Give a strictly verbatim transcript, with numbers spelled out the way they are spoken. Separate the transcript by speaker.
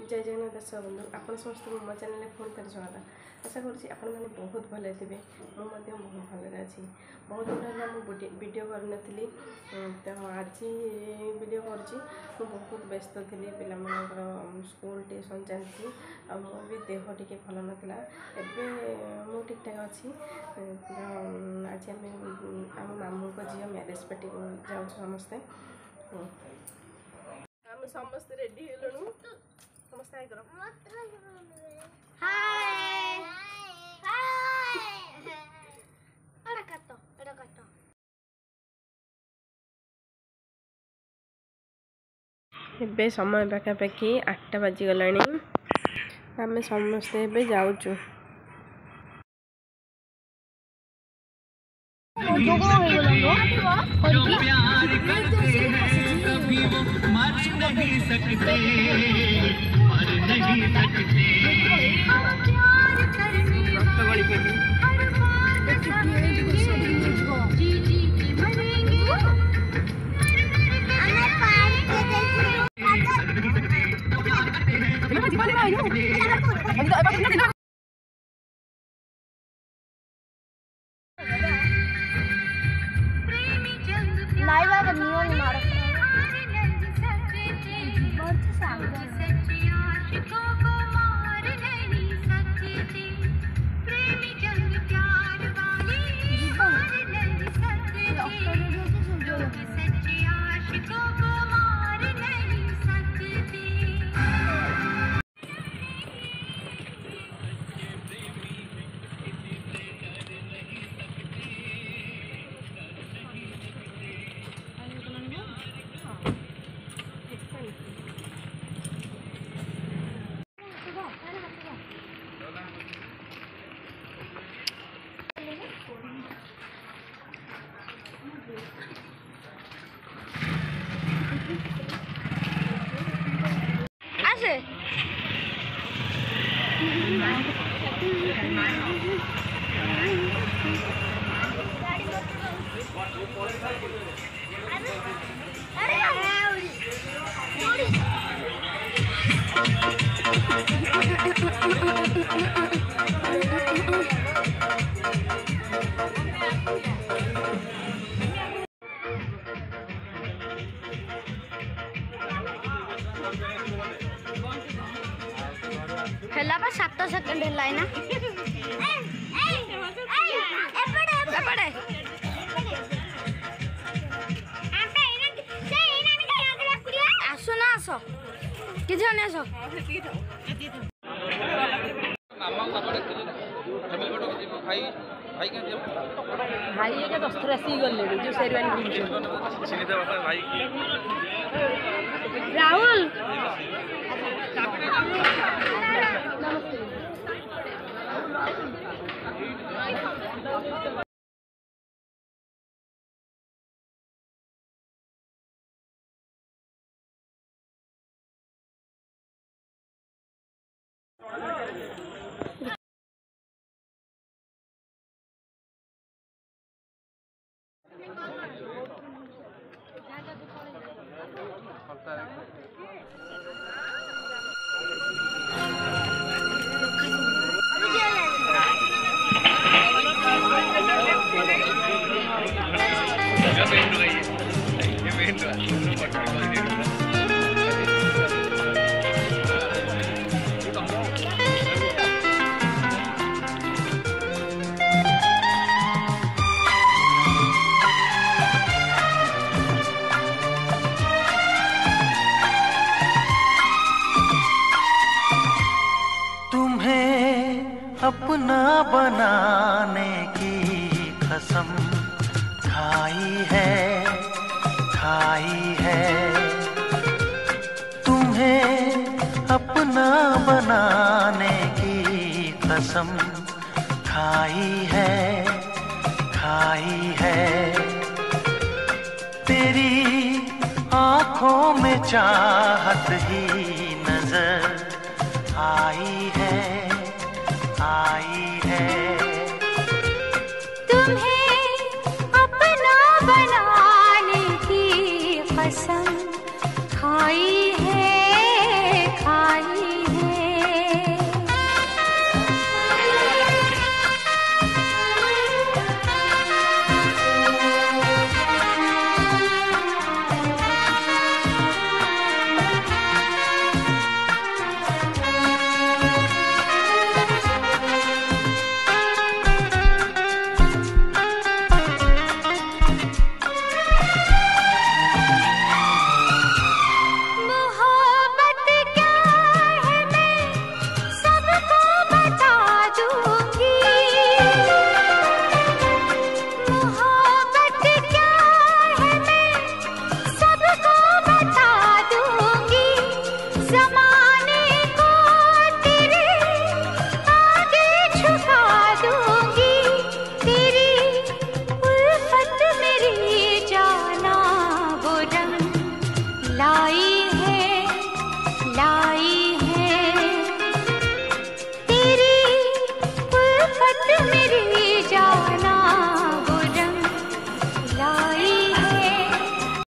Speaker 1: जय जगन्नाथ दर्शक बंधु आपण समस्त मो चैनल फोन कर स्वागत आशा करुँच आपण मैंने बहुत भले थे मुझे बहुत भल अच्छी बहुत दिन है मुझे वीडियो करनी तो आज वीडियो कर बहुत व्यस्त थी पिला स्कूल ट्यूशन चलती आ मो भी देह टी भल नाला एवं ठीक ठाक अच्छी आज आम मामू को झील मैरेज पार्टी जाऊँ समस्ते आम समस्त रेडी हेलु समस्त हाय करो
Speaker 2: हाय हाय अरे काटो अरे काटो
Speaker 1: एबे समय पाखापाखि आठटा बाजी गलानी आम समस्ते एबे जाऊचु
Speaker 3: जो प्यार करते हैं कभी वो मर नहीं सकते मर नहीं सकते प्यार करने जी जी के मरेंगे
Speaker 2: नहीं बाबा नियन मारो आसे हेला बा सात सेकंड हेला ना एपड़े आसो ना आसो किसी ने आसो
Speaker 4: भाई ये दस थर आसिक गले जो शेरवानी भाई
Speaker 2: राहुल
Speaker 5: अपना बनाने की कसम खाई है खाई है तुम्हें अपना बनाने की कसम खाई है खाई है तेरी आँखों में चाहत ही नजर आई है आई है
Speaker 2: तुम्हें अपना बनाने की कसम खाई है खाई
Speaker 3: मोहब्बत मेरी